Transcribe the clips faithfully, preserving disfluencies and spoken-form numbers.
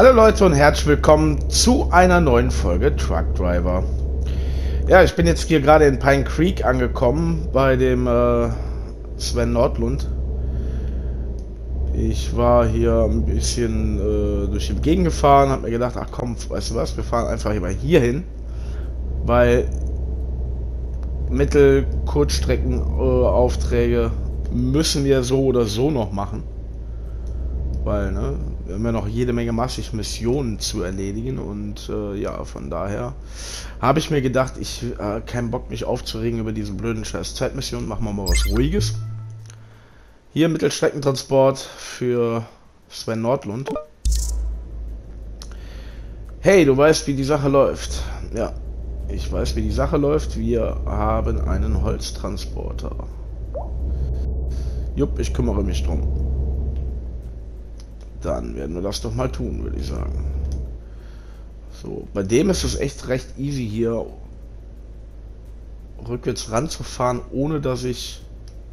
Hallo Leute und herzlich willkommen zu einer neuen Folge Truck Driver. Ja, ich bin jetzt hier gerade in Pine Creek angekommen bei dem äh, Sven Nordlund. Ich war hier ein bisschen äh, durch die Gegend gefahren, habe mir gedacht, ach komm, weißt du was, wir fahren einfach mal hier hin, weil Mittel-, Kurzstreckenaufträge äh, müssen wir so oder so noch machen. Weil, ne, wir haben ja noch jede Menge massig Missionen zu erledigen und äh, ja, von daher habe ich mir gedacht, ich äh, keinen Bock mich aufzuregen über diese blöden scheiß Zeitmissionen, machen wir mal was Ruhiges. Hier Mittelstreckentransport für Sven Nordlund. Hey, du weißt, wie die Sache läuft. Ja, ich weiß, wie die Sache läuft. Wir haben einen Holztransporter. Jupp, ich kümmere mich drum. Dann werden wir das doch mal tun, würde ich sagen. So, bei dem ist es echt recht easy hier rückwärts ranzufahren, ohne dass ich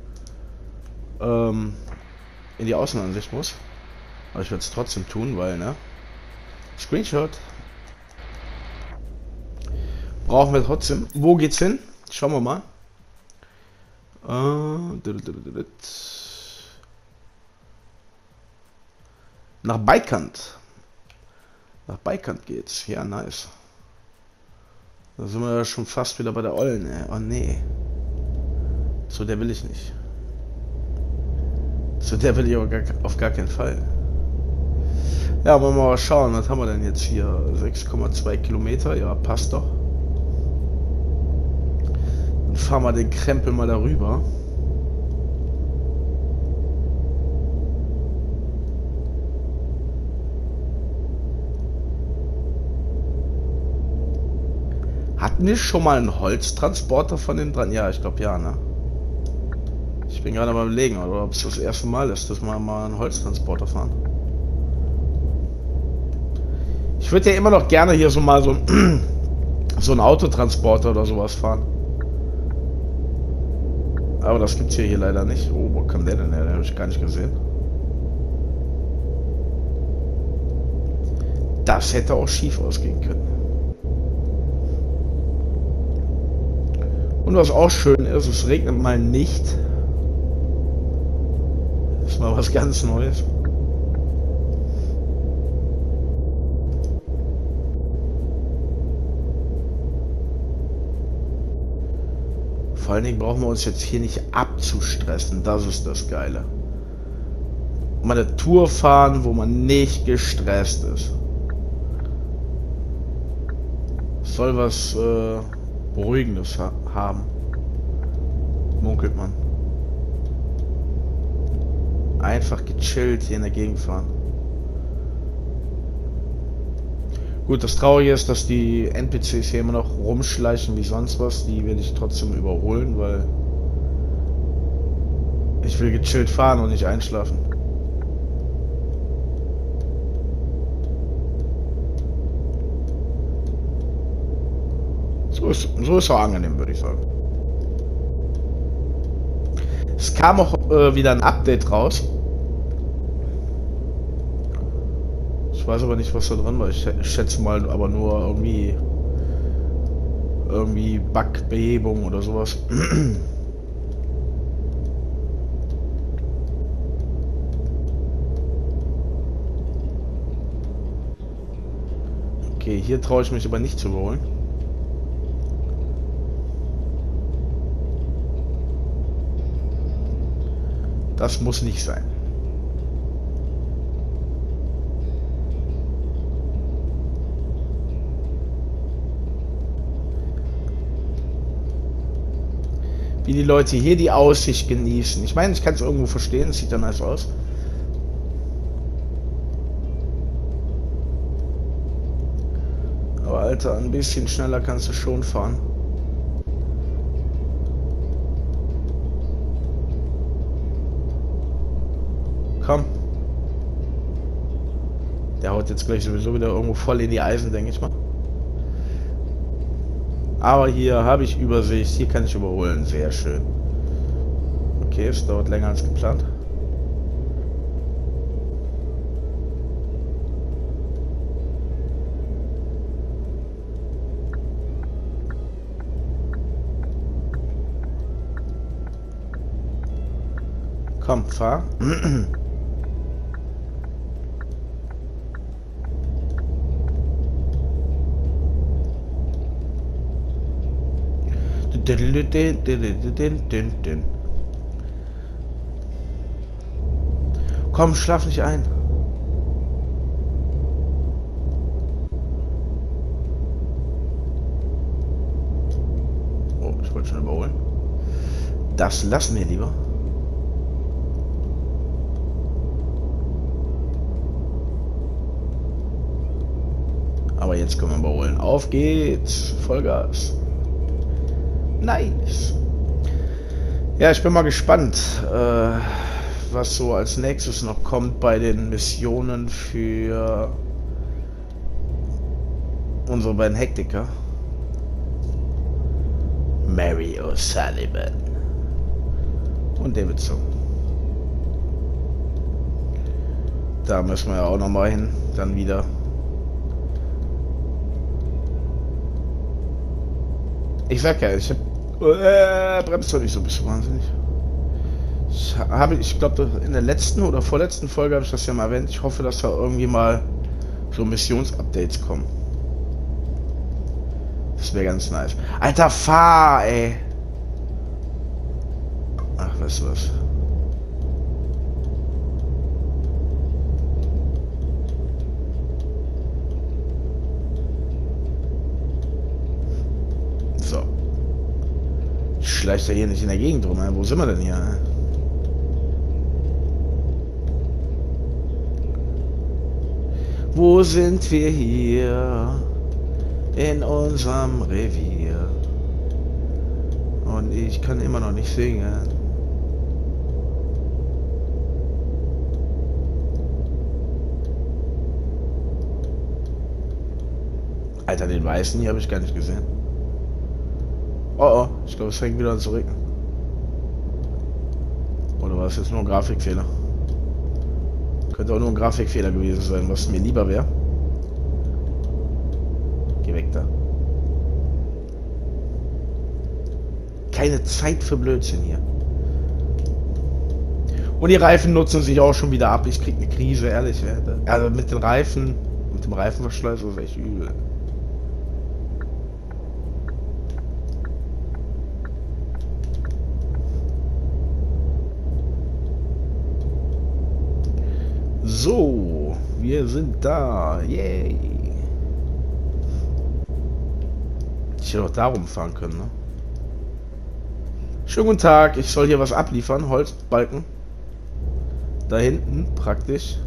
ähm, in die Außenansicht muss. Aber ich werde es trotzdem tun, weil, ne? Screenshot. Brauchen wir trotzdem. Wo geht's hin? Schauen wir mal. Äh, Nach Beikant. Nach Beikant geht's. Ja, nice. Da sind wir ja schon fast wieder bei der Ollen, ey. Oh nee. So, der will ich nicht. So, der will ich aber gar, auf gar keinen Fall. Ja, wollen wir mal schauen. Was haben wir denn jetzt hier? sechs Komma zwei Kilometer. Ja, passt doch. Dann fahren wir den Krempel mal darüber. Hatten wir schon mal einen Holztransporter von dem dran? Ja, ich glaube ja, ne? Ich bin gerade mal überlegen, oder ob es das erste Mal ist, dass wir mal einen Holztransporter fahren. Ich würde ja immer noch gerne hier so mal so, so einen Autotransporter oder sowas fahren. Aber das gibt's hier, hier leider nicht. Oh, wo kam der denn her? Den habe ich gar nicht gesehen. Das hätte auch schief ausgehen können. Und was auch schön ist, es regnet mal nicht. Das ist mal was ganz Neues. Vor allen Dingen brauchen wir uns jetzt hier nicht abzustressen. Das ist das Geile. Mal eine Tour fahren, wo man nicht gestresst ist. Soll was äh, Beruhigendes ha haben. Munkelt man. Einfach gechillt hier in der Gegend fahren. Gut, das Traurige ist, dass die N P Cs hier immer noch rumschleichen wie sonst was. Die werde ich trotzdem überholen, weil ich will gechillt fahren und nicht einschlafen. So ist, so ist auch angenehm, würde ich sagen. Es kam auch äh, wieder ein Update raus. Ich weiß aber nicht, was da drin war. Ich schätze mal aber nur irgendwie irgendwie Bugbehebung oder sowas. Okay, hier traue ich mich aber nicht zu überholen. Das muss nicht sein. Wie die Leute hier die Aussicht genießen. Ich meine, ich kann es irgendwo verstehen, es sieht ja nice aus. Aber Alter, ein bisschen schneller kannst du schon fahren. Komm. Der haut jetzt gleich sowieso wieder irgendwo voll in die Eisen, denke ich mal. Aber hier habe ich Übersicht. Hier kann ich überholen. Sehr schön. Okay, es dauert länger als geplant. Komm, fahr. Komm, schlaf nicht ein. Oh, ich wollte schon überholen. Das lassen wir lieber. Aber jetzt können wir überholen. Auf geht's. Vollgas. Nice. Ja, ich bin mal gespannt, äh, was so als nächstes noch kommt bei den Missionen für unsere beiden Hektiker. Mary O'Sullivan und Davidson. Da müssen wir ja auch noch mal hin, dann wieder. Ich sag ja, ich hab äh, bremst doch nicht so, bist du wahnsinnig. Ich habe, ich glaube, in der letzten oder vorletzten Folge habe ich das ja mal erwähnt. Ich hoffe, dass da irgendwie mal so Missionsupdates kommen. Das wäre ganz nice. Alter, fahr, ey. Ach, weißt du was? So. Ich schleicht ja hier nicht in der Gegend rum. Wo sind wir denn hier? Wo sind wir hier? In unserem Revier. Und ich kann immer noch nicht singen. Alter, den Weißen hier habe ich gar nicht gesehen. Oh oh, ich glaube, es fängt wieder an zu regnen. Oder war es jetzt nur ein Grafikfehler? Könnte auch nur ein Grafikfehler gewesen sein, was mir lieber wäre. Geh weg da. Keine Zeit für Blödsinn hier. Und die Reifen nutzen sich auch schon wieder ab. Ich krieg eine Krise, ehrlich. Also mit den Reifen, mit dem Reifenverschleiß ist echt übel. So, wir sind da. Yay. Ich hätte auch darum fahren können, ne? Schönen guten Tag, ich soll hier was abliefern. Holzbalken. Da hinten, praktisch.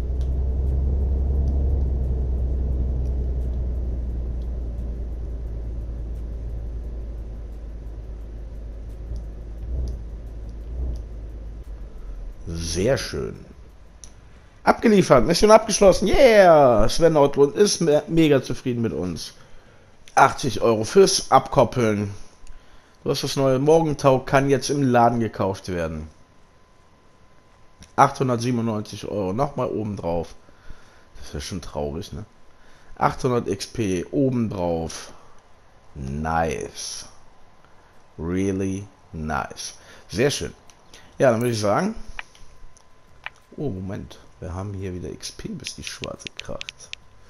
Sehr schön. Abgeliefert, Mission abgeschlossen. Yeah! Sven Nordlund ist me mega zufrieden mit uns. achtzig Euro fürs Abkoppeln. Du hast das neue Morgentau, kann jetzt im Laden gekauft werden. achthundertsiebenundneunzig Euro, nochmal oben drauf. Das ist ja schon traurig, ne? achthundert X P oben drauf. Nice. Really nice. Sehr schön. Ja, dann würde ich sagen. Oh, Moment. Wir haben hier wieder X P, bis die schwarze kracht.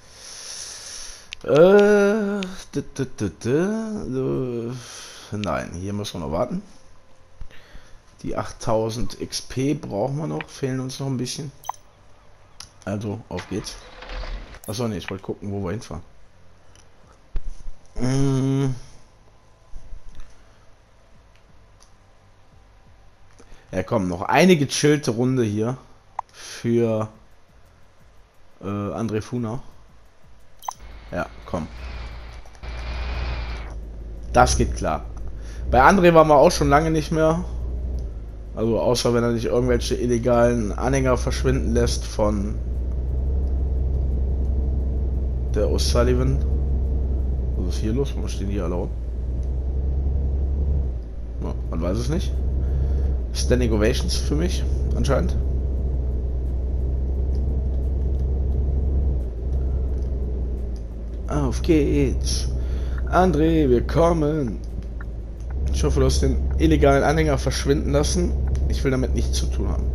Äh, d -d -d -d Nein, hier müssen wir noch warten. Die achttausend X P brauchen wir noch, fehlen uns noch ein bisschen. Also, auf geht's. Achso, ne, ich wollte gucken, wo wir hinfahren. Mmh. Ja, komm, noch eine gechillte Runde hier für äh, André Funa. Ja, komm. Das geht klar. Bei André waren wir auch schon lange nicht mehr. Also außer wenn er nicht irgendwelche illegalen Anhänger verschwinden lässt von der O'Sullivan. Was ist hier los? Warum stehen die alle rum? Ja, man weiß es nicht. Standing Ovations für mich, anscheinend. Auf geht's. André, wir kommen. Ich hoffe, du hast den illegalen Anhänger verschwinden lassen. Ich will damit nichts zu tun haben.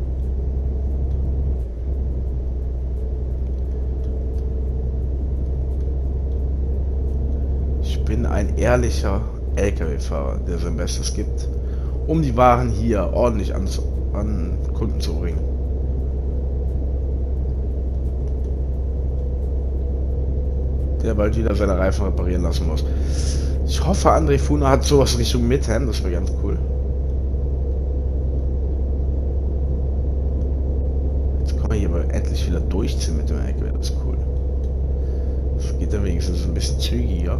Ich bin ein ehrlicher L K W-Fahrer, der sein Bestes gibt, um die Waren hier ordentlich an, an Kunden zu bringen. Der bald wieder seine Reifen reparieren lassen muss. Ich hoffe, André Funa hat sowas Richtung Midham, das wäre ganz cool. Jetzt können wir hier aber endlich wieder durchziehen mit dem L K W, das ist cool. Das geht dann wenigstens ein bisschen zügiger.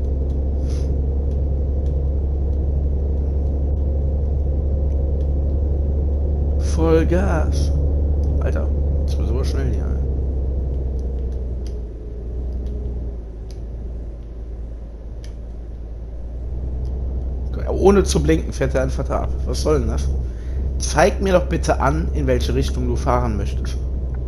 Vollgas. Alter, das wird so schnell hier. Ohne zu blinken fährt er einfach ab. Was soll denn das? Zeig mir doch bitte an, in welche Richtung du fahren möchtest.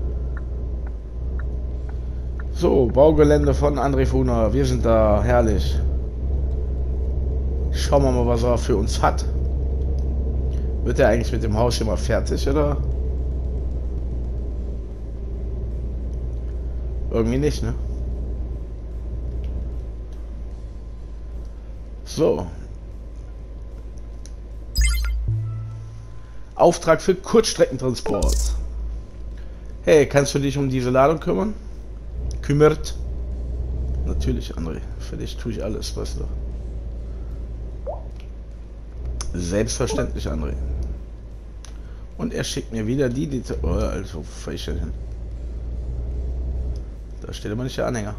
So, Baugelände von André Funa. Wir sind da. Herrlich. Schauen wir mal, was er für uns hat. Wird er eigentlich mit dem Haus hier mal fertig, oder? Irgendwie nicht, ne? So. Auftrag für Kurzstreckentransport. Hey, kannst du dich um diese Ladung kümmern? Kümmert. Natürlich, André. Für dich tue ich alles, weißt du. Selbstverständlich, André. Und er schickt mir wieder die, die... Oh, also, wo fahre ich denn hin? Da steht aber nicht der Anhänger.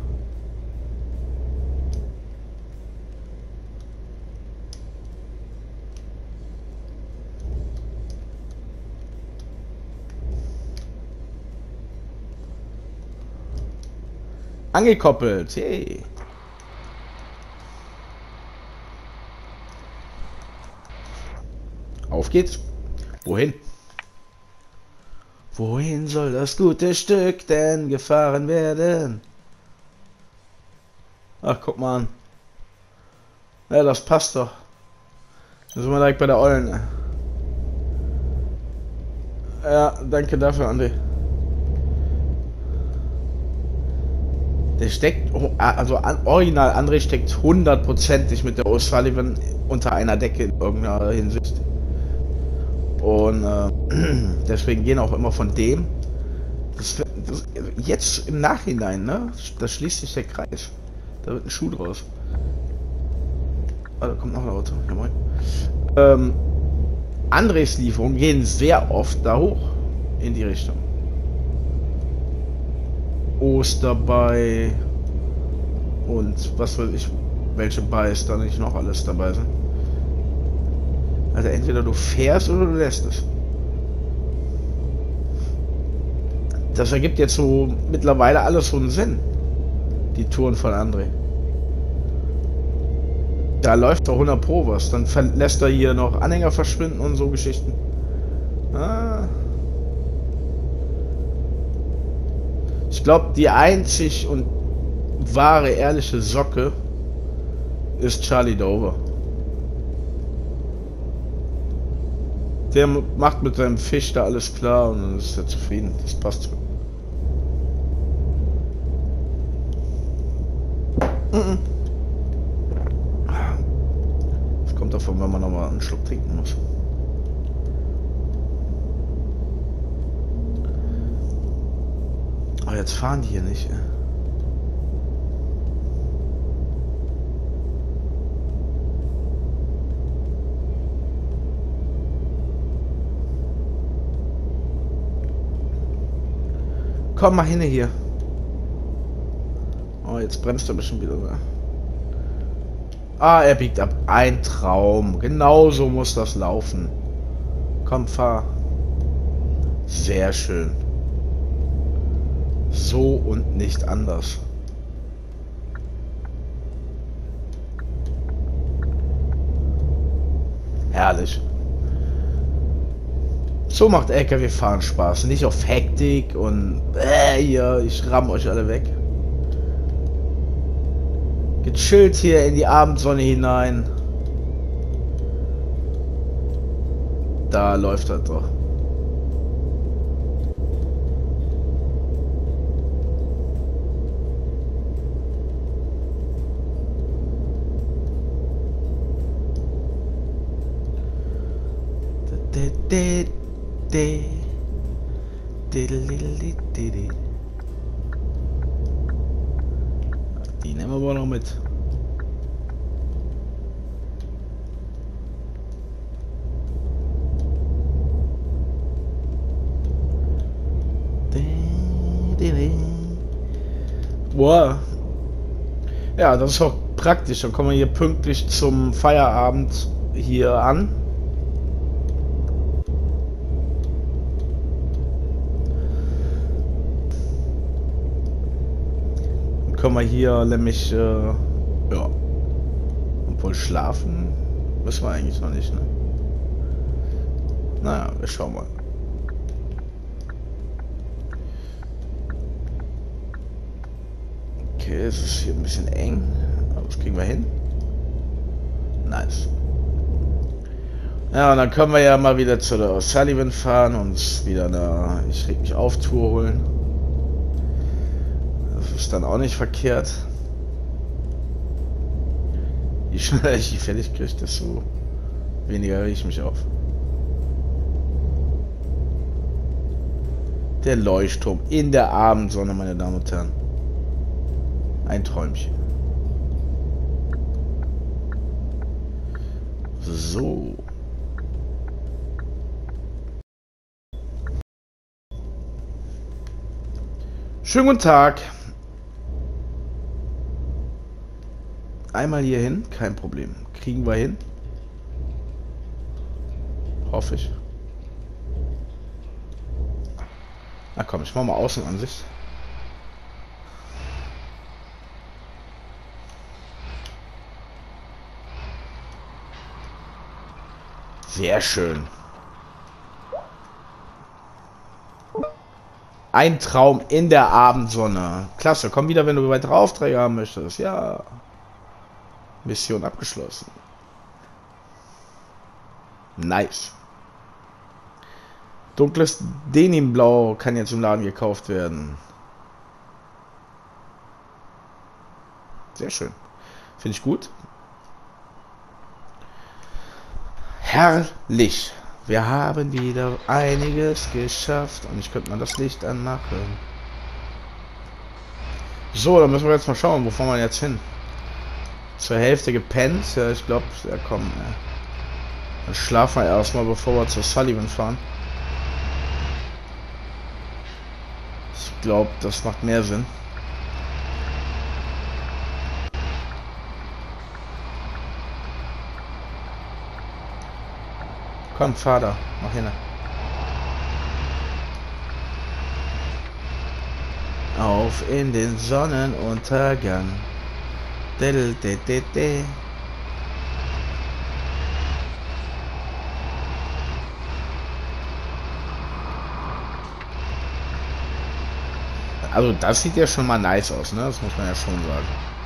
Angekoppelt, hey. Auf geht's. Wohin? Wohin soll das gute Stück denn gefahren werden? Ach, guck mal an. Ja, das passt doch. Da sind wir direkt bei der Ollen. Ja, danke dafür, André. Der steckt, also an, original, André steckt hundertprozentig mit der O'Sullivan unter einer Decke in irgendeiner Hinsicht. Und äh, deswegen gehen auch immer von dem. Das, das, jetzt im Nachhinein, ne? Da schließt sich der Kreis. Da wird ein Schuh draus. Oh, da kommt noch ein Auto. Ja, moin. Ähm, Andres Lieferungen gehen sehr oft da hoch in die Richtung. Osterbei und was weiß ich, welche Buys da nicht noch alles dabei sind. Also entweder du fährst oder du lässt es. Das ergibt jetzt so mittlerweile alles so einen Sinn. Die Touren von André. Da läuft doch hundert Pro was. Dann lässt er hier noch Anhänger verschwinden und so Geschichten. Ah. Ich glaube, die einzig und wahre, ehrliche Socke ist Charlie Dover. Der macht mit seinem Fisch da alles klar und dann ist er zufrieden. Das passt so. Das kommt davon, wenn man nochmal einen Schluck trinken muss. Aber jetzt fahren die hier nicht. Ey. Komm mal hin hier. Oh, jetzt bremst er bestimmt wieder. Ne? Ah, er biegt ab. Ein Traum. Genauso muss das laufen. Komm, fahr. Sehr schön. So und nicht anders. Herrlich. So macht L K W-Fahren Spaß. Nicht auf Hektik und äh, hier, ich ramm euch alle weg. Gechillt hier in die Abendsonne hinein. Da läuft das doch. Die nehmen wir aber noch mit. Boah. Ja, das ist auch praktisch. Dann kommen wir hier pünktlich zum Feierabend hier an. Dann können wir hier nämlich, äh, ja, obwohl schlafen müssen wir eigentlich noch nicht, ne? Naja, wir schauen mal. Okay, es ist hier ein bisschen eng, aber das kriegen wir hin. Nice. Ja, und dann können wir ja mal wieder zu der O'Sullivan fahren und uns wieder eine Ich reg mich auf Tour holen. Das ist dann auch nicht verkehrt. Je schneller ich die fertig kriege, desto weniger reg ich mich auf. Der Leuchtturm in der Abendsonne, meine Damen und Herren. Ein Träumchen. So. Schönen guten Tag. Einmal hier hin, kein Problem. Kriegen wir hin. Hoffe ich. Na komm, ich mach mal Außenansicht. Sehr schön. Ein Traum in der Abendsonne. Klasse, komm wieder, wenn du weitere Aufträge haben möchtest. Ja. Mission abgeschlossen. Nice. Dunkles Denimblau kann jetzt im Laden gekauft werden. Sehr schön. Finde ich gut. Herrlich. Wir haben wieder einiges geschafft. Und ich könnte mal das Licht anmachen. So, dann müssen wir jetzt mal schauen, wo fahren wir jetzt hin? Zur Hälfte gepennt. Ja, ich glaube, ja komm. Ja. Dann schlafen wir erstmal, bevor wir zur Sullivan fahren. Ich glaube, das macht mehr Sinn. Komm, Vater, mach hin. Auf in den Sonnenuntergang. Diddle, diddle, diddle. Also das sieht ja schon mal nice aus, ne? Das muss man ja schon sagen.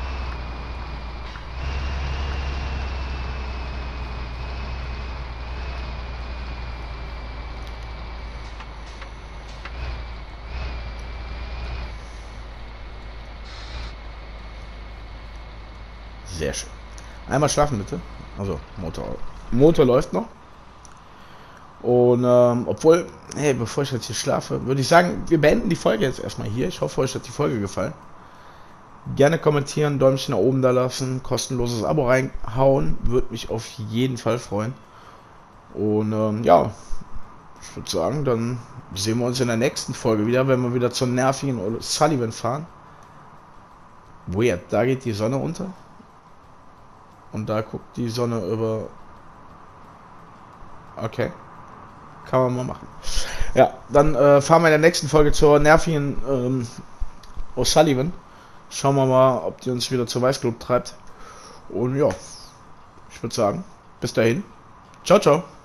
Sehr schön. Einmal schlafen bitte. Also Motor, Motor läuft noch. Und ähm, obwohl, hey, bevor ich jetzt hier schlafe, würde ich sagen, wir beenden die Folge jetzt erstmal hier. Ich hoffe, euch hat die Folge gefallen. Gerne kommentieren, Däumchen nach oben da lassen, kostenloses Abo reinhauen, würde mich auf jeden Fall freuen. Und ähm, ja, ich würde sagen, dann sehen wir uns in der nächsten Folge wieder, wenn wir wieder zur nervigen Sullivan fahren. Weird, da geht die Sonne unter. Und da guckt die Sonne über... Okay. Kann man mal machen. Ja, dann äh, fahren wir in der nächsten Folge zur nervigen ähm, O'Sullivan. Schauen wir mal, ob die uns wieder zur Weißglut treibt. Und ja, ich würde sagen, bis dahin. Ciao, ciao.